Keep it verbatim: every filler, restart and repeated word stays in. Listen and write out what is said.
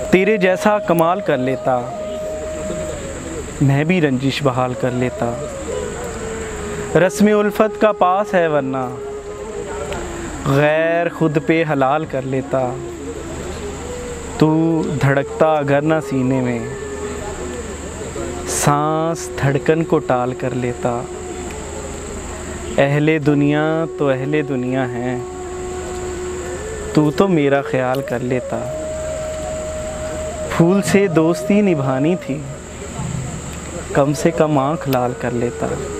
तेरे जैसा कमाल कर लेता, मैं भी रंजिश बहाल कर लेता। रस्म उल्फत का पास है वरना गैर खुद पे हलाल कर लेता। तू धड़कता अगर ना सीने में, सांस धड़कन को टाल कर लेता। अहले दुनिया तो अहले दुनिया है, तू तो मेरा ख्याल कर लेता। फूल से दोस्ती निभानी थी, कम से कम आँख लाल कर लेता।